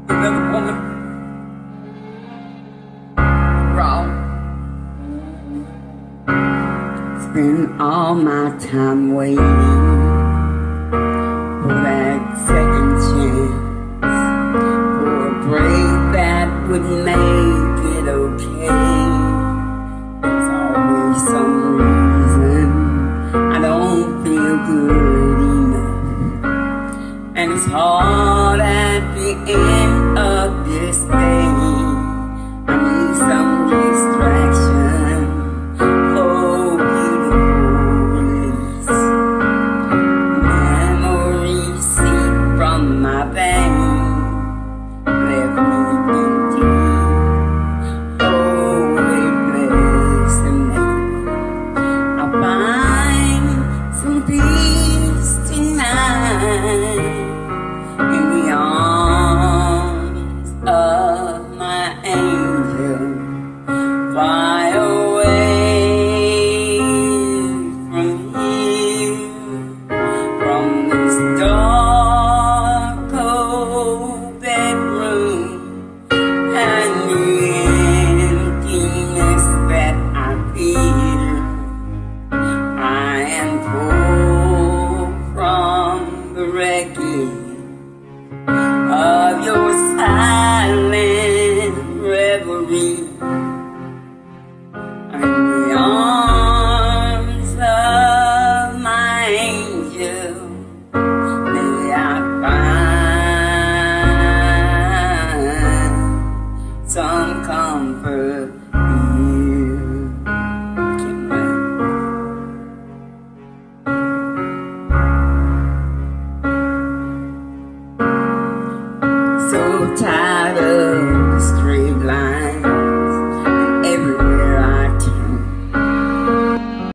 Another woman. Wrong. Spend all my time waiting for that second chance, for a break that would make it okay. There's always some reason I don't feel good enough, and it's hard at the end of this day. I need some distraction, oh beautiful release. Memories seep from my veins, left me empty. Oh, they bless the name. I'll find some peace tonight in the arms of my angel. Fly away from here, from this dark, cold bedroom, and the emptiness that I feel. I am pulled from the wreckage of your silent reverie, in the arms of my angel.